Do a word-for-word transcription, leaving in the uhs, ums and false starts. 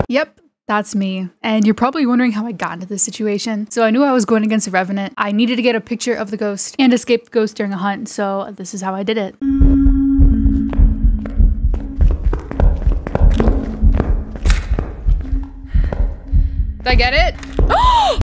Yep. That's me. And you're probably wondering how I got into this situation. So I knew I was going against a revenant. I needed to get a picture of the ghost and escape the ghost during a hunt. So this is how I did it. Did I get it? Oh!